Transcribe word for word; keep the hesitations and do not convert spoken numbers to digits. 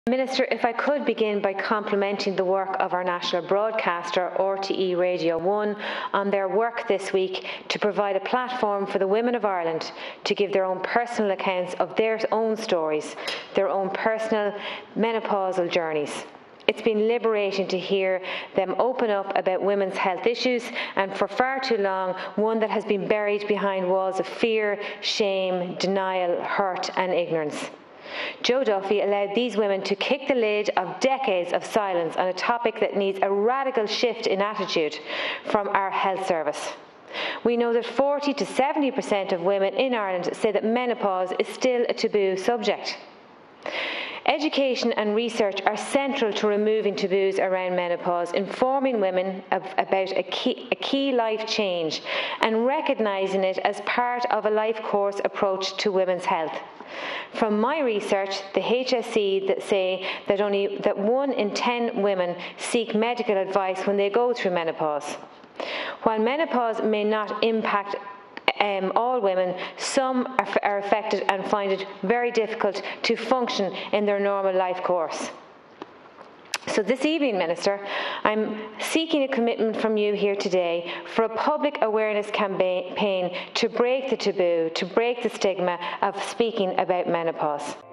Minister, if I could begin by complimenting the work of our national broadcaster, R T E Radio one, on their work this week to provide a platform for the women of Ireland to give their own personal accounts of their own stories, their own personal menopausal journeys. It's been liberating to hear them open up about women's health issues, and for far too long, one that has been buried behind walls of fear, shame, denial, hurt and ignorance. Joe Duffy allowed these women to kick the lid of decades of silence on a topic that needs a radical shift in attitude from our health service. We know that forty to seventy percent of women in Ireland say that menopause is still a taboo subject. Education and research are central to removing taboos around menopause, informing women of, about a key, a key life change and recognising it as part of a life course approach to women's health. From my research, the H S C that say that only that one in ten women seek medical advice when they go through menopause. While menopause may not impact Um, all women, some are, are affected and find it very difficult to function in their normal life course. So this evening, Minister, I'm seeking a commitment from you here today for a public awareness campaign to break the taboo, to break the stigma of speaking about menopause.